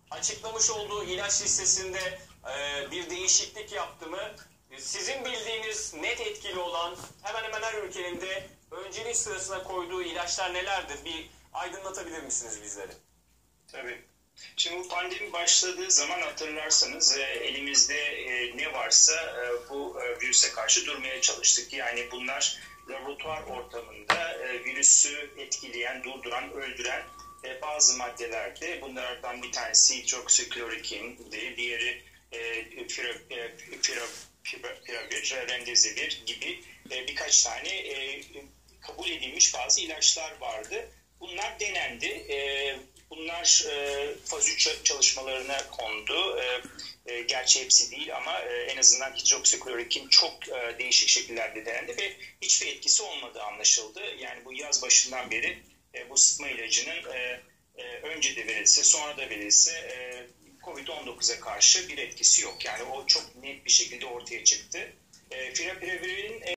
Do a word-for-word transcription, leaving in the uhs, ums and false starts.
açıklamış olduğu ilaç listesinde e, bir değişiklik yaptı mı? Sizin bildiğiniz net etkili olan hemen hemen her ülkenin de öncelik sırasına koyduğu ilaçlar nelerdir? Bir aydınlatabilir misiniz bizleri? Tabii. Şimdi bu pandemi başladığı zaman hatırlarsanız elimizde ne varsa bu virüse karşı durmaya çalıştık. Yani bunlar laboratuvar ortamında virüsü etkileyen, durduran, öldüren bazı maddelerdi. Bunlardan bir tanesi hidroksiklorokindi, diğeri piravir, remdesivir gibi birkaç tane kabul edilmiş bazı ilaçlar vardı. Bunlar denendi. Bunlar e, faz üç çalışmalarına kondu. E, e, gerçi hepsi değil ama e, en azından hidroksiklorokin çok e, değişik şekillerde denendi ve hiçbir etkisi olmadığı anlaşıldı. Yani bu yaz başından beri e, bu sıtma ilacının e, e, önce de verilse sonra da verilse e, kovid on dokuza karşı bir etkisi yok. Yani o çok net bir şekilde ortaya çıktı. E, Favipiravir